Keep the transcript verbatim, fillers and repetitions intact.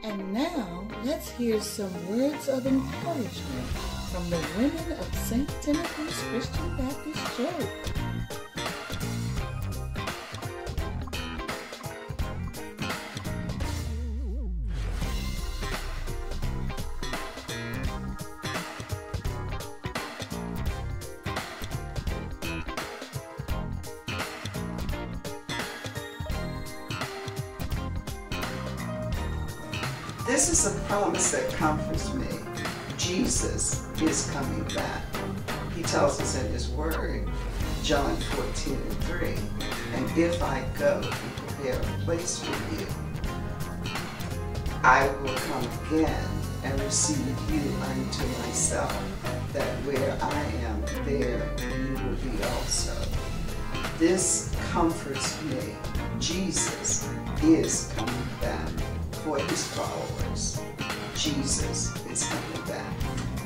And now, let's hear some words of encouragement from the women of Saint Timothy's Christian Baptist Church. This is a promise that comforts me. Jesus is coming back. He tells us in his word, John fourteen and three, and if I go and prepare a place for you, I will come again and receive you unto myself, that where I am, there you will be also. This comforts me. Jesus is coming back for his followers. Jesus is coming back.